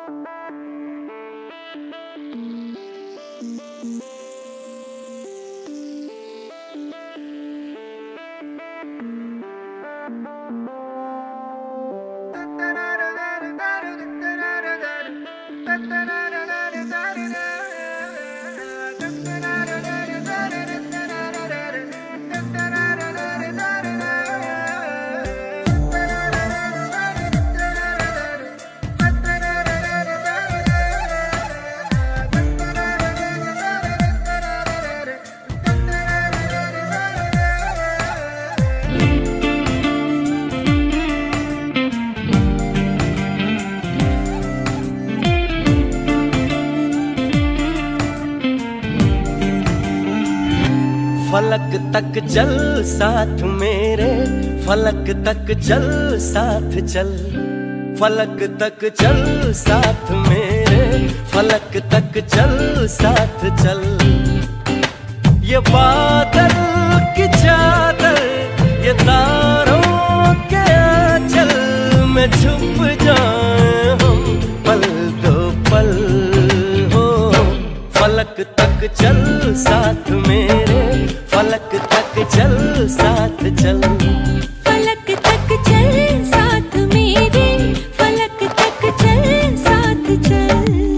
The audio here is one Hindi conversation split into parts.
फलक तक चल साथ मेरे, फलक तक चल साथ चल, फलक तक चल साथ मेरे, फलक तक चल साथ चल। ये बादल की चादर, ये तारों के आंचल में छुप जाए हम पल दो पल हो। फलक तक चल साथ मेरे, फलक तक चल साथ चल, फलक तक चल साथ मेरे, फलक तक चल साथ चल।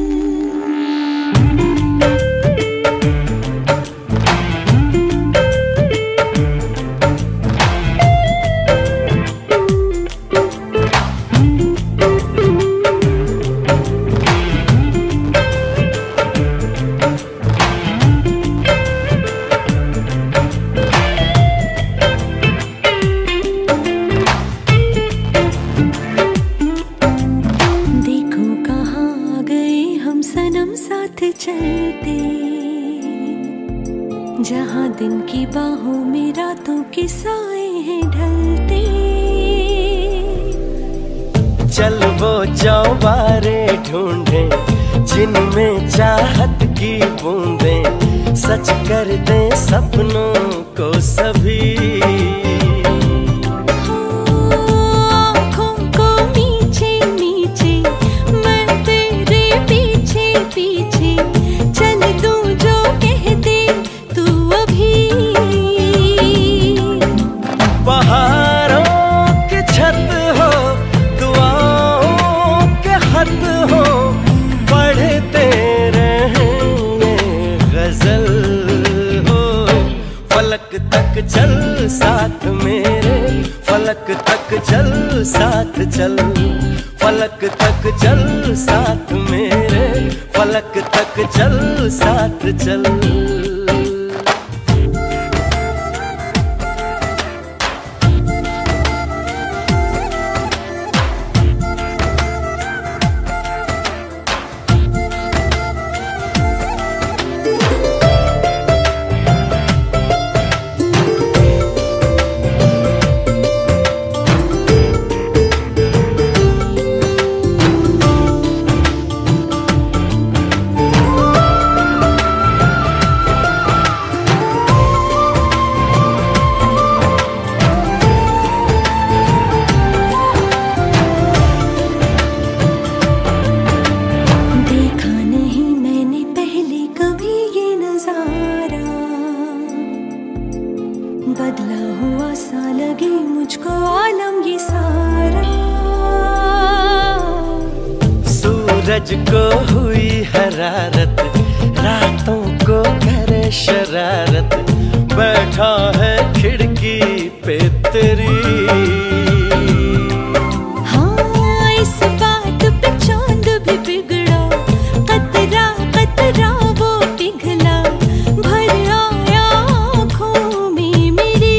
जहाँ दिन की बाहों में रातों के साए हैं ढलते, चल वो चौबारे ढूंढे जिनमें चाहत की बूंदें सच कर दे सपनों को सभी। आँखों को नीचे नीचे मैं तेरे पीछे पीछे चल दूं जो कह दे तू अभी। पहाड़ों की छत हो, दुआओं के खत हो, पढ़ते रहेंगे गजल हो। फलक तक चल साथ मेरे, फलक तक चल साथ चल, फलक तक चल साथ मेरे, फलक तक चल साथ चल। बदला हुआ सा लगे मुझको आलम ये सारा। सूरज को हुई हरारत, रातों को करे शरारत, बैठा है खिड़की पे तेरी। हाँ इस बात पे चांद भी बिगड़ा, कतरा कतरा वो पिघला, भर आया आँखों में मेरी।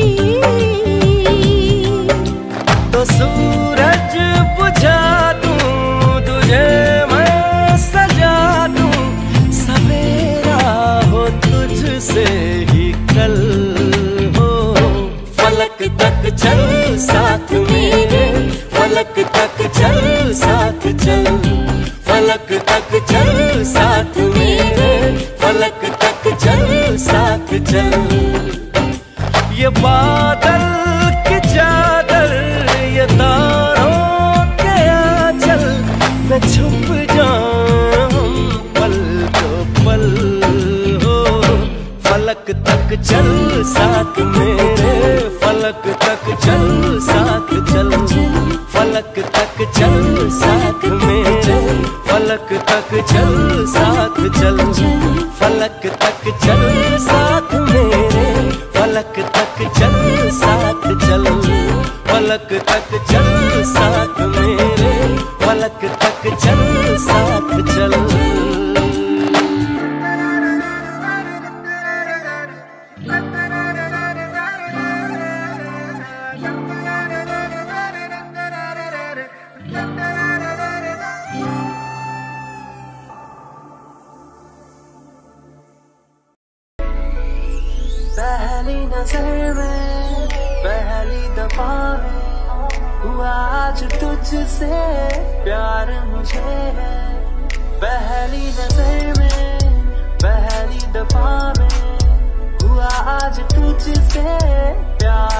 तो सूरज बुझा दूं तुझे मैं सजा दूं, सवेरा हो तुझसे ही कल हो। फलक तक चल साथ मेरे, फलक तक चल साथ चल, फलक तक चल साथ मेरे, फलक तक चल साथ चल। ये बादल की चादर, ये तारों के आंचल में छुप जाएं हम पल तो पल हो। फलक तक चल साथ मेरे, फलक तक चल साथ चल, फलक तक चल साथ मेरे, फलक तक चल साथ चल, फलक तक चल साथ मेरे, फलक तक चल साथ चल, फलक तक चल साथ मेरे, फलक तक चल साथ चल। पहली नजर में पहली दफा में हुआ आज तुझसे प्यार मुझे है। पहली नजर में पहली दफा में हुआ आज तुझसे प्यार